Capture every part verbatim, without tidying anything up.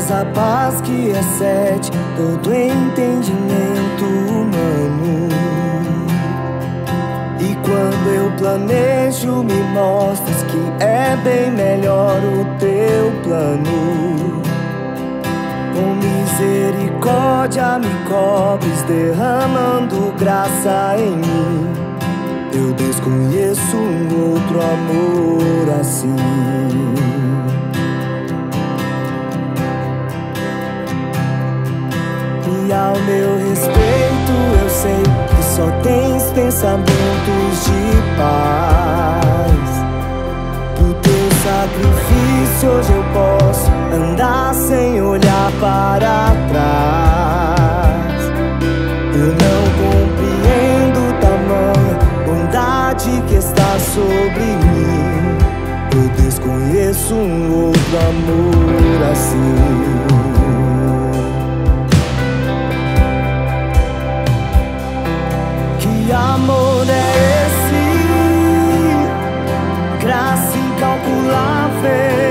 essa paz que excede todo entendimento humano. E quando eu planejo, me mostras que é bem melhor o teu plano. Com misericórdia me cobres, derramando graça em mim. Eu desconheço um outro amor assim. E ao meu respeito eu sei que só tens pensamentos de paz. Do teu sacrifício hoje eu posso andar sem olhar para trás. Eu não compreendo tamanha bondade que está sobre mim. Eu desconheço um outro amor assim. Que amor é esse? Graça incalculável.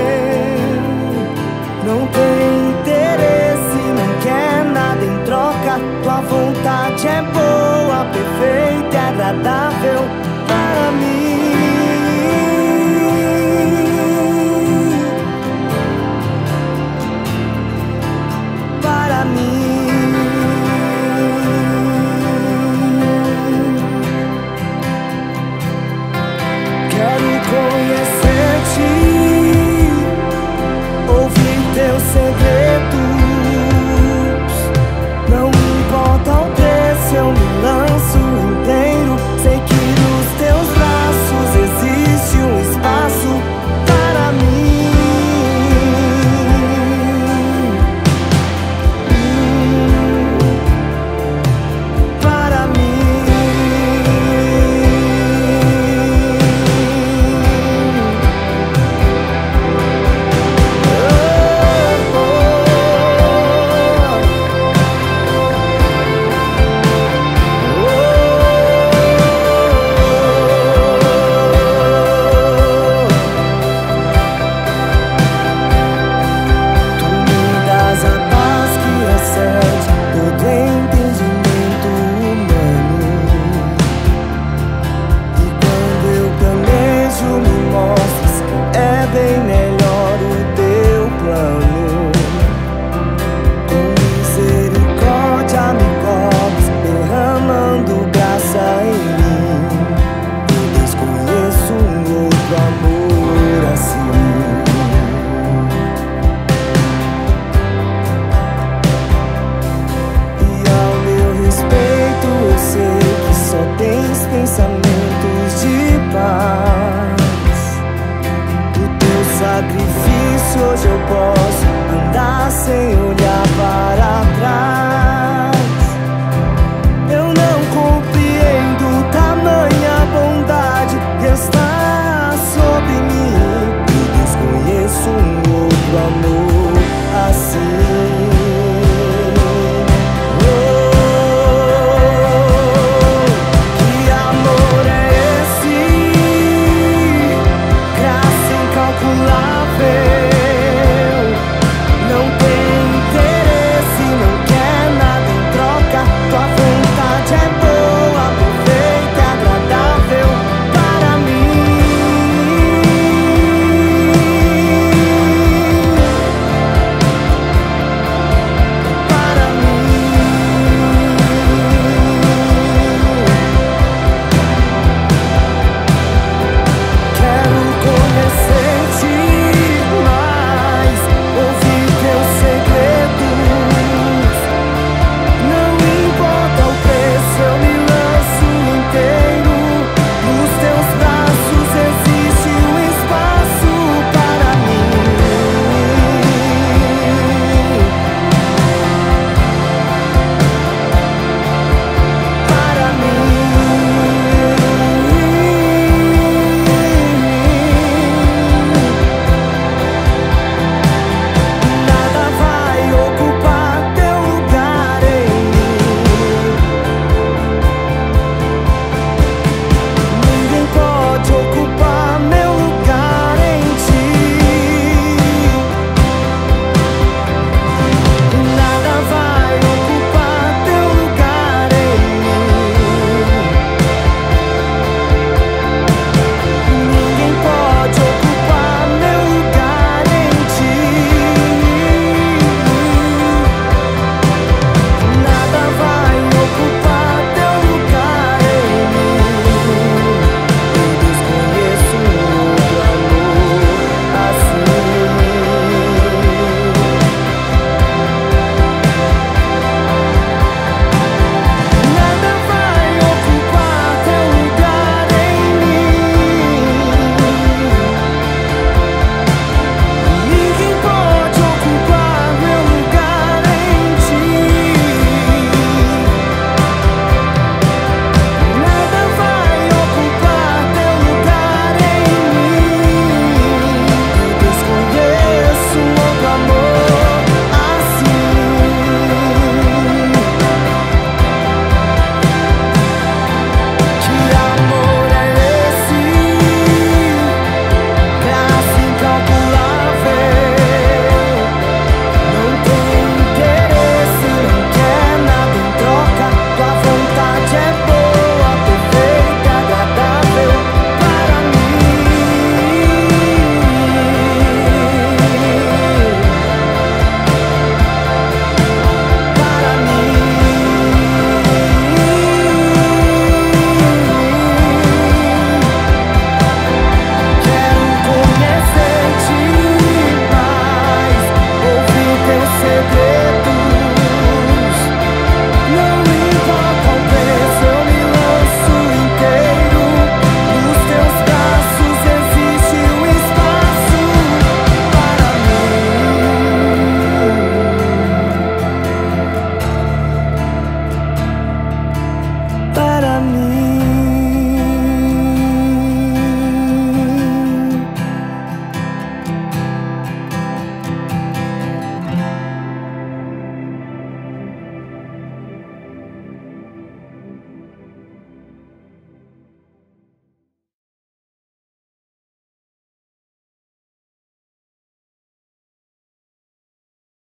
Não tem interesse, não quer nada em troca. Tua vontade é boa, perfeita e agradável para mim.